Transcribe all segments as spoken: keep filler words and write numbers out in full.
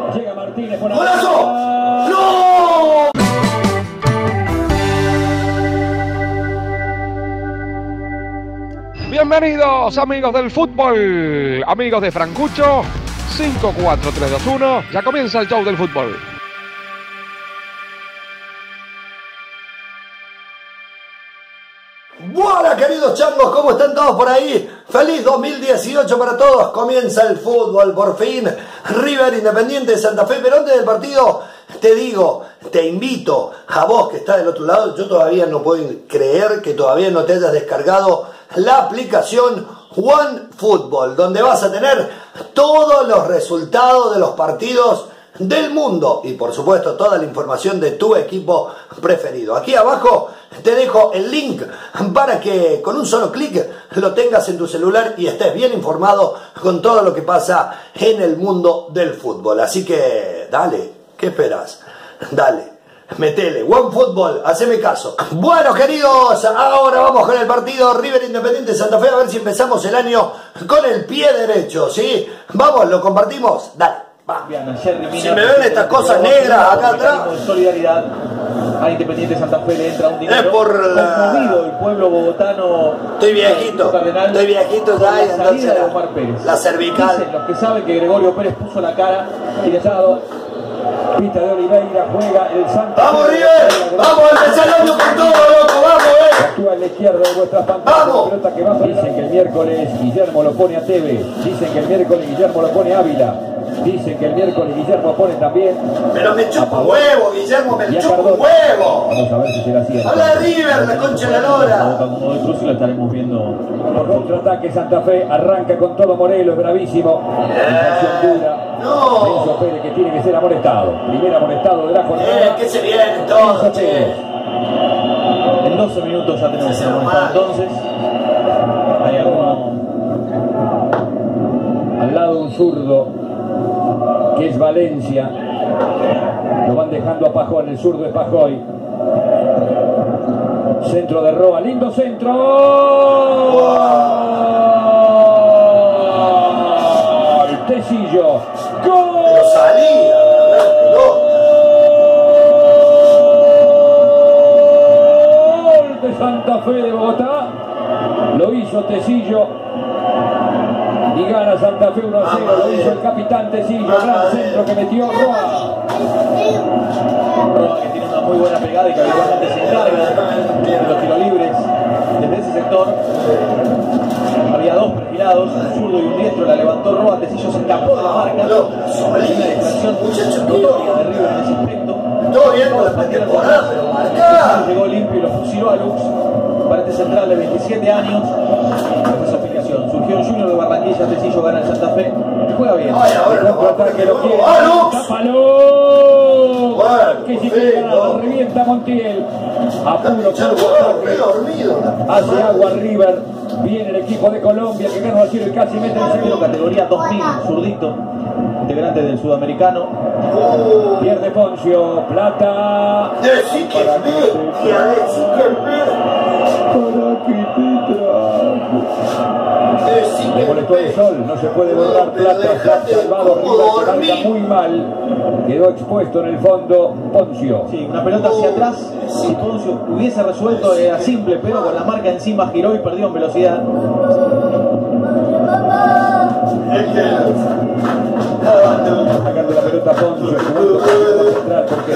Llega Martínez por ¡Golazo! ¡No! Bienvenidos amigos del fútbol, amigos de Francucho. Cinco, cuatro, tres, dos, uno. Ya comienza el show del fútbol. Hola queridos changos, ¿cómo están todos por ahí? Feliz dos mil dieciocho para todos, comienza el fútbol por fin. River Independiente de Santa Fe, pero antes del partido te digo, te invito a vos que estás del otro lado. Yo todavía no puedo creer que todavía no te hayas descargado la aplicación OneFootball, donde vas a tener todos los resultados de los partidos del mundo y por supuesto toda la información de tu equipo preferido. Aquí abajo te dejo el link para que con un solo clic lo tengas en tu celular y estés bien informado con todo lo que pasa en el mundo del fútbol. Así que dale, ¿qué esperas? Dale, metele, OneFootball, haceme caso. Bueno queridos, ahora vamos con el partido River Independiente de Santa Fe, a ver si empezamos el año con el pie derecho, ¿sí? Vamos, lo compartimos, dale. Si me ven estas cosas negras acá atrás, solidaridad a Independiente Santa Fe le entra un dinero. Es por la... el pueblo bogotano. Estoy viejito, estoy viejito ya y entonces de Omar Pérez. La cervical. Dicen los que saben que Gregorio Pérez puso la cara y le ha dado pista de Oliveira, juega el Santa. ¡Vamos River! ¡Vamos a empezar el año con todo, loco! ¡Vamos, eh! Actúa en la izquierda de vuestras pantallas. ¡Vamos! Pelota que va. Dicen que el miércoles Guillermo lo pone a Tevez. Dicen que el miércoles Guillermo lo pone a Ávila. Dicen que el miércoles Guillermo pone también. Pero me chupa huevo, Guillermo, me chupa huevo. Vamos a ver si será cierto. Habla de River, la concha de la lora. Como de Cruz lo estaremos viendo. Por contraataque Santa Fe arranca con todo Morelos, es bravísimo. Yeah. No. Enzo Pérez que tiene que ser amonestado. Primer amonestado de la jornada. Eh, que se viene todo, che. En doce minutos ya tenemos el amonestado. Entonces, hay alguno al lado un zurdo que es Valencia, lo van dejando a Pajón, el zurdo es Pajoy, centro de Roa, lindo centro, Wow. Tecillo, gol, Pero salía, gol de Santa Fe de Bogotá, lo hizo Tecillo. Y gana Santa Fe uno a cero, lo hizo el capitán Tecillo, gran centro que metió Roa. Roa que tiene una muy buena pegada y que habitualmente se encarga de los tiros libres desde ese sector. Había dos perfilados, un zurdo y un diestro, la levantó Roa, Tecillo se escapó de la marca. Una distracción notoria de River en ese aspecto. todo bien con la pretemporada, pero marcá. Llegó limpio y lo fusiló a Lux para este central de veintisiete años. Esa aplicación. Surgió en Junior de Barranquilla, Tecillo gana el Santa Fe. Juega bien. Ay, ahora lo va a que lo quiere. ¡Ah, Lux! ¡Tápalo! Bueno, Que si sí, no. no. Revienta Montiel. Está Apuro pinchando por huevo, qué dormido. hace agua River. Viene el equipo de Colombia que ganó así el casi mete el segundo. Categoría dos mil, zurdito. Integrante del sudamericano. Uh, Pierde Poncio. Plata. Decí que es bestia, decí que es Para que te trajo. bestia. Le molestó el sol, no se puede borrar. Plata, está salvado, River que marca muy mal. Quedó expuesto en el fondo Poncio. Sí, una pelota hacia atrás. Si Poncio hubiese resuelto era simple, pero con la marca encima giró y perdió en velocidad. Sacando la pelota Poncio, jugando para central porque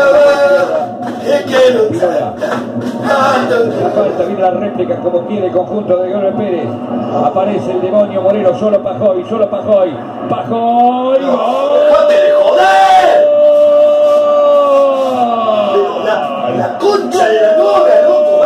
Pirola. La falta, viene la réplica como quiere el conjunto de Gregorio Pérez. Aparece el demonio Moreno, solo Pajoy, solo Pajoy. Pajoy, ¡gol! ¡Dejate de joder! Pero la, la concha de la lora, loco,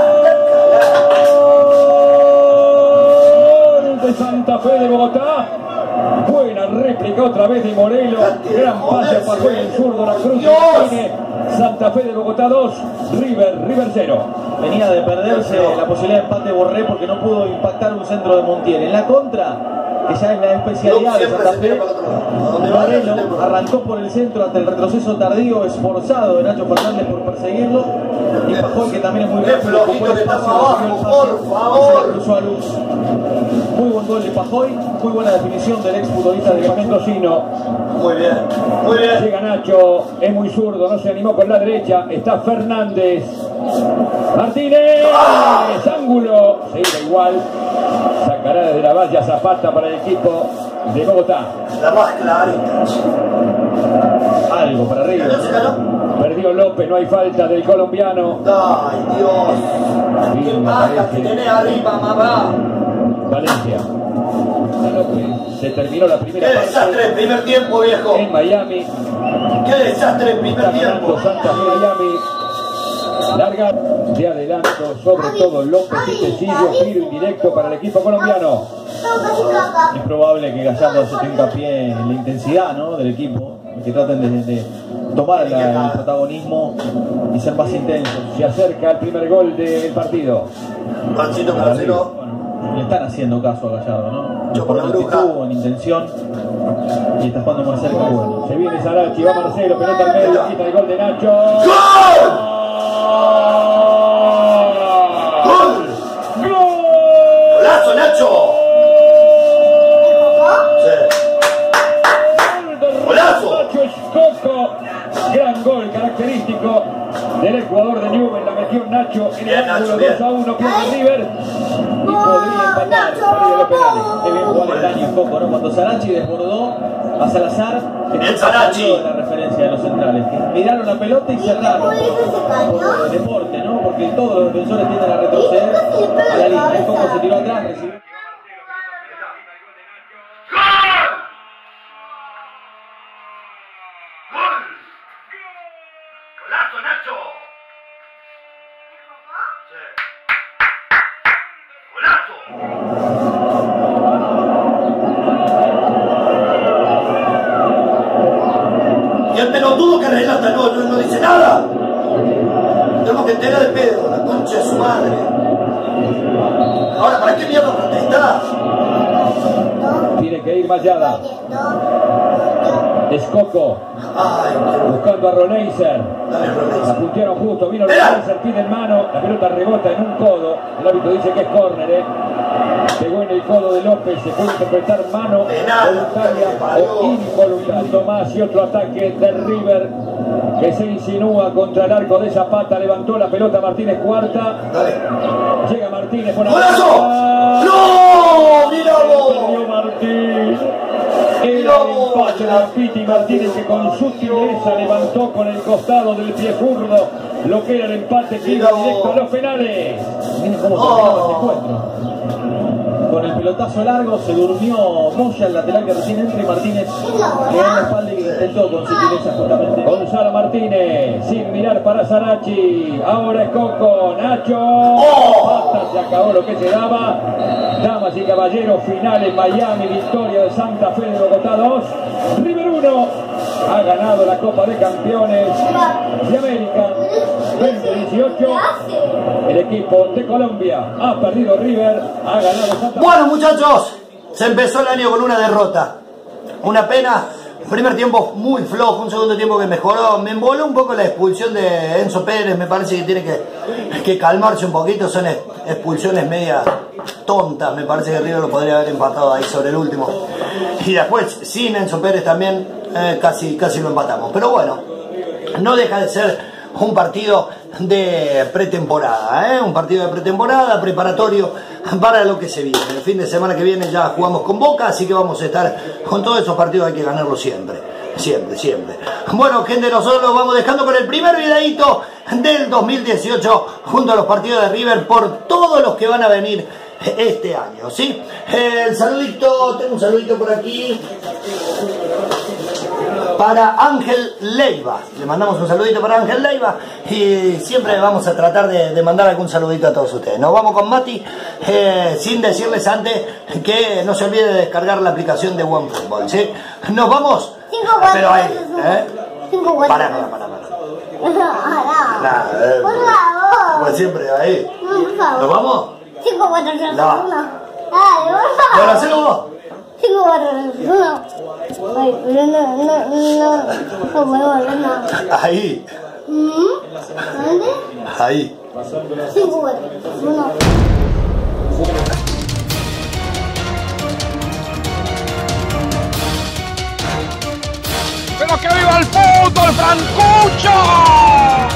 va. Gol de Santa Fe de Bogotá. Buena réplica otra vez de Morelos. Gran pase a Pajoy, el zurdo, la cruz. Santa Fe de Bogotá dos, River, River cero. Venía de perderse la posibilidad de empate Borré porque no pudo impactar un centro de Montiel. En la contra, que ya es la especialidad de Santa Fe, Moreno arrancó por el centro ante el retroceso tardío, esforzado de Nacho Fernández por perseguirlo. Y Pajoy, que también es muy Qué rápido, flojito que estamos abajo, por favor. Cruzó a Luz. Muy buen gol de Pajoy, muy buena definición del ex futbolista de Mendocino. Muy bien, muy bien. Llega Nacho, es muy zurdo, no se animó con la derecha. Está Fernández. Martínez, ¡ah! Ángulo, seguirá igual. Sacará desde la valla Zapata para el equipo de Bogotá. La más clarita. Algo para arriba. ¿No se ganó? Perdió López, no hay falta del colombiano. Ay, Dios. Qué baja que tenés arriba, mamá. Valencia. Se terminó la primera Qué parte. desastre el primer tiempo, viejo. En Miami. Qué desastre el primer tiempo. Santa Fe Miami. Larga de adelanto, sobre todo López y Tecillo, tiro indirecto para el equipo colombiano. Es probable que Gallardo se tenga hincapié en la intensidad, ¿no?, del equipo, que traten de, de tomar la, el protagonismo y ser más intensos. Se acerca el primer gol del partido. Pancito Caracero. Bueno, le están haciendo caso a Gallardo, ¿no? Yo por la bruja. actitud, en intención, y está jugando más cerca. Bueno. Se viene Sarachi, va Marcelo, pelota al medio, quita el gol de Nacho. ¡Gol! ¡Gol! ¡Gol! ¡Golazo, Nacho! ¡Golazo! Nacho Escoco, gran gol característico del Ecuador de Newell, la metió Nacho en el ángulo, dos a uno, pierde River y podría empatar, salir de los penales. Qué bien jugó el daño Coco, ¿no? Cuando Sarachi desbordó a Salazar, el Sarachi de la referencia de los centrales, que miraron la pelota y cerraron por el deporte, ¿no? Porque todos los defensores tienden a retroceder a la línea. El Coco se tiró atrás, recibió. ¡Golazo, Nacho! ¡Golazo! Y el pelotudo que relata no, no, no dice nada. Tenemos que enterar de pedo, la concha de su madre. Ahora, ¿para qué mierda protestás? Tiene que ir Mayada. Escoco. Ay, Buscando a Roneiser. dale, Rodríguez. La puntearon justo, vino Roneiser, pide en mano, la pelota rebota en un codo. El árbitro dice que es córner, ¿eh? Pegó en el codo de López, se puede interpretar mano Penal, voluntaria o involuntaria. Tomás y otro ataque de River que se insinúa contra el arco de Zapata. Levantó la pelota Martínez, cuarta. Dale. Llega Martínez por la ¡Golazo! pelota. ¡No! ¡Mira Perdió vos! Martín. El empate de Piti Martínez, que con sutileza levantó con el costado del pie zurdo lo que era el empate que iba directo a los penales. Miren cómo terminaba este encuentro. Con el pelotazo largo se durmió Moya, el lateral que recién entra, y Martínez le da la espalda y intentó con sutileza justamente. Gonzalo Martínez, sin mirar para Sarachi. Ahora es Coco, Nacho. Basta, se acabó lo que se daba. Damas y caballeros, final en Miami, victoria de Santa Fe de Bogotá dos. River uno. Ha ganado la Copa de Campeones de América veinte dieciocho. El equipo de Colombia ha perdido River, ha ganado Santa Fe. Bueno, muchachos, se empezó el año con una derrota. Una pena. Primer tiempo muy flojo, un segundo tiempo que mejoró. Me emboló un poco la expulsión de Enzo Pérez. Me parece que tiene que, que calmarse un poquito. Son expulsiones media tontas. Me parece que River lo podría haber empatado ahí sobre el último. Y después, sin Enzo Pérez también, eh, casi, casi lo empatamos. Pero bueno, no deja de ser un partido de pretemporada, ¿eh? Un partido de pretemporada, preparatorio para lo que se viene. El fin de semana que viene ya jugamos con Boca, así que vamos a estar con todos esos partidos, hay que ganarlos siempre, siempre, siempre. Bueno, gente, nosotros nos vamos dejando con el primer videíto del dos mil dieciocho junto a los partidos de River por todos los que van a venir este año, ¿sí? El saludito, tengo un saludito por aquí para Ángel Leiva. Le mandamos un saludito para Ángel Leiva y siempre vamos a tratar de, de mandar algún saludito a todos ustedes. Nos vamos con Mati, eh, sin decirles antes que no se olvide de descargar la aplicación de OneFootball, ¿sí? Nos vamos. Cinco, cuatro, Pero ahí, tres, ¿eh? Cinco, cuatro, Para, tres. para, para, para. No, Nada, eh, por favor. como siempre, ahí. No, por favor. ¿Nos vamos? Cinco, cuatro, tres, No. uno. Ay, por favor. ¿Lo hacemos vos? Cinco, cuatro, tres, uno. Ay, pero no, no, no. No podemos ver nada. Ahí, ¿Mm? ¿Dónde? ahí. Cinco, cuatro, tres, uno. ¡Pero que viva el fútbol, Francucho!